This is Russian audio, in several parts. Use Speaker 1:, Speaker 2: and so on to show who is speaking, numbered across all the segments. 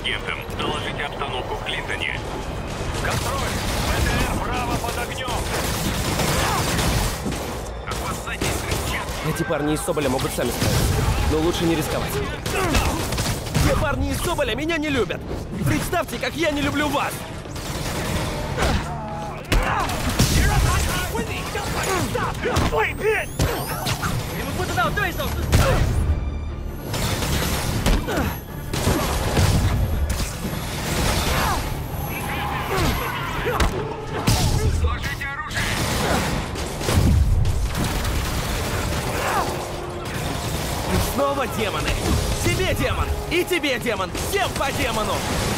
Speaker 1: агентам. Доложите обстановку в Клинтоне.
Speaker 2: Контроль! ВТР право под огнем!
Speaker 3: Эти парни из Соболя могут сами справиться, но лучше не рисковать. Те парни из Соболя меня не любят. Представьте, как я не люблю вас.
Speaker 1: Сложите оружие!
Speaker 3: Снова демоны. Тебе демон, и тебе демон, всем по демону.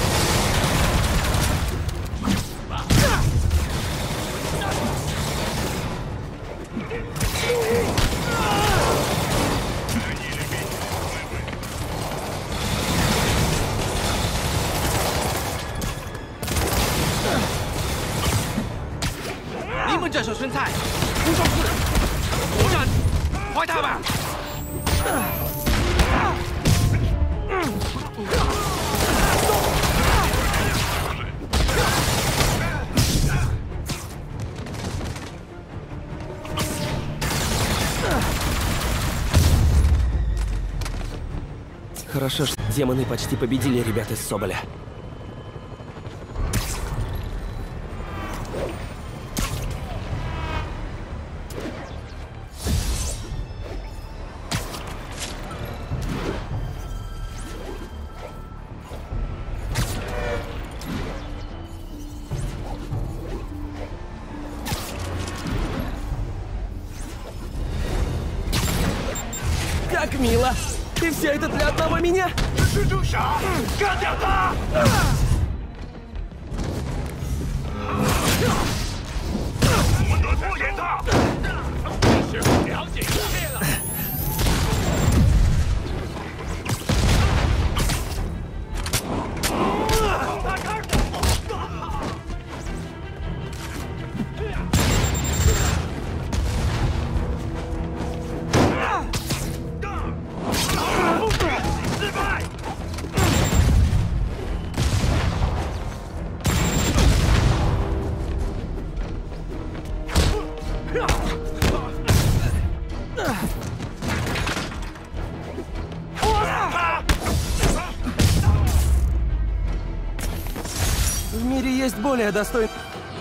Speaker 3: Хорошо, что демоны почти победили ребят из Соболя. Как мило! И все это для одного меня? В мире есть более достойный...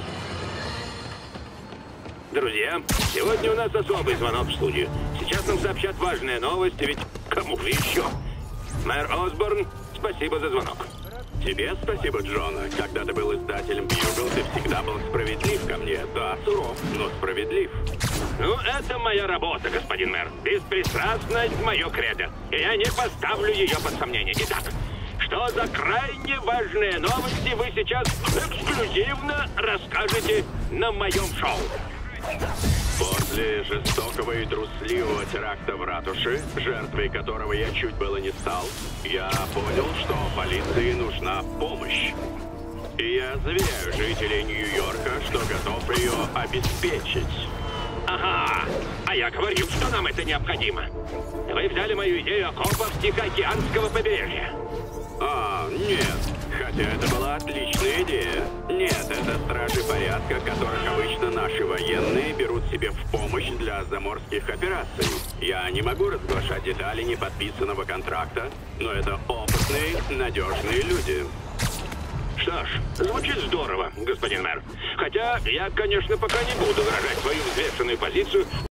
Speaker 1: Друзья, сегодня у нас особый звонок в студию. Сейчас нам сообщат важные новости, ведь кому же еще? Мэр Осборн, спасибо за звонок.
Speaker 4: Тебе спасибо, Джон. Когда ты был издателем Бьюгл, ты всегда был справедлив ко мне. Да, суров, но справедлив.
Speaker 1: Ну, это моя работа, господин мэр. Беспристрастность — мое кредо. И я не поставлю ее под сомнение. Итак, что за крайне важные новости вы сейчас эксклюзивно расскажете на моем шоу?
Speaker 4: После жестокого и трусливого теракта в ратуше, жертвой которого я чуть было не стал, я понял, что полиции нужна помощь. И я заверяю жителей Нью-Йорка, что готов ее обеспечить.
Speaker 1: Ага, а я говорил, что нам это необходимо. Вы взяли мою идею окопов Тихоокеанского побережья.
Speaker 4: Нет. Хотя это была отличная идея. Нет, это стражи порядка, которых обычно наши военные берут себе в помощь для заморских операций. Я не могу разглашать детали неподписанного контракта, но это опытные, надежные люди.
Speaker 1: Что ж, звучит здорово, господин мэр. Хотя я, конечно, пока не буду выражать свою взвешенную позицию